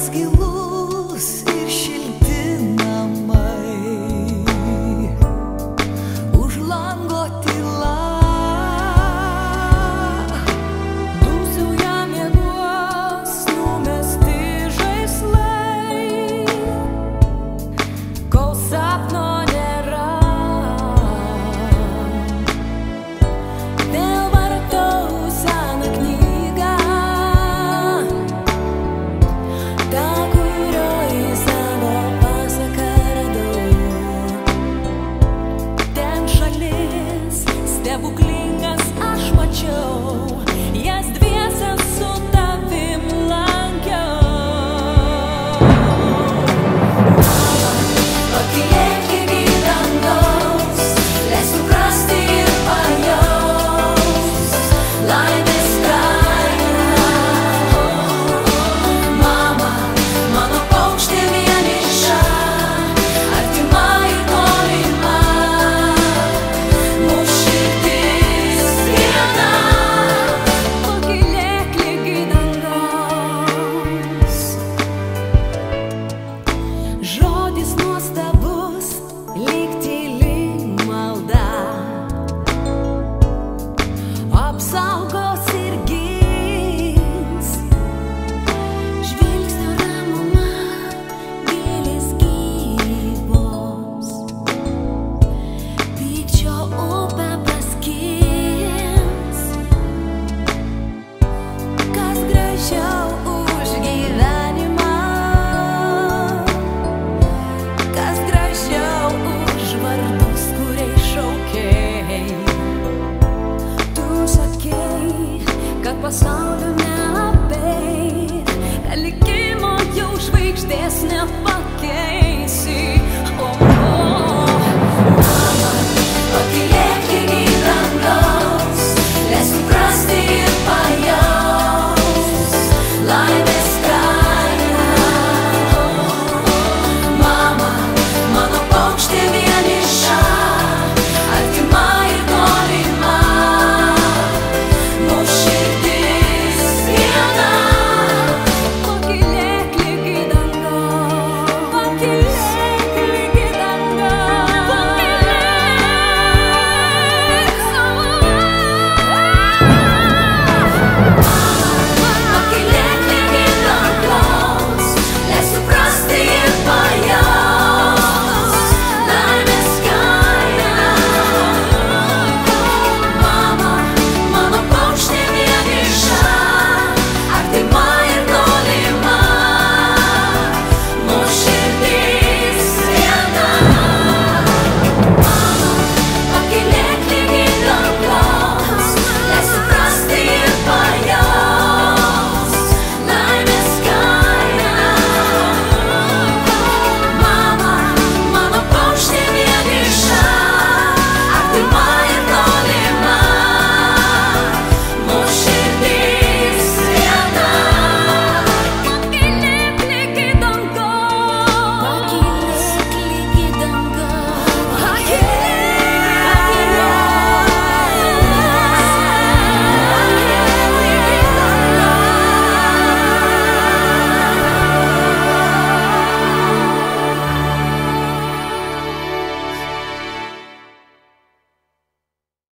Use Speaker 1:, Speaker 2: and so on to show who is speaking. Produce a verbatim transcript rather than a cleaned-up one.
Speaker 1: gilus ir šilti namai, už lango tyla, dūsauja mieguos numesti žaislai, kol sapno nėra. Vėl vartau seną knygą, tą, kurioj savo pasaką radau. Ten šalis stebuklingas aš mačiau, jas dviese su tavim lankiau. Mama, pakylėk iki dangaus, leis suprasti ir pajaust laimės kainą. Mama, mano paukštė vieniša, artima ir tolima, mūsų širdis viena. Pakylėk ligi dangaus. Žodis nuostabus, lyg tyli malda, apsaugos ir gins. Žvilgsnio ramuma, gėlės gyvos, pykčio upę praskins. Kas gražiau už gyvenimą, kas gražiau už vardus, kuriais šaukei. Tu sakei, kad pasaulio neapeit, kad likimo jau žvaigždės nepakeisi.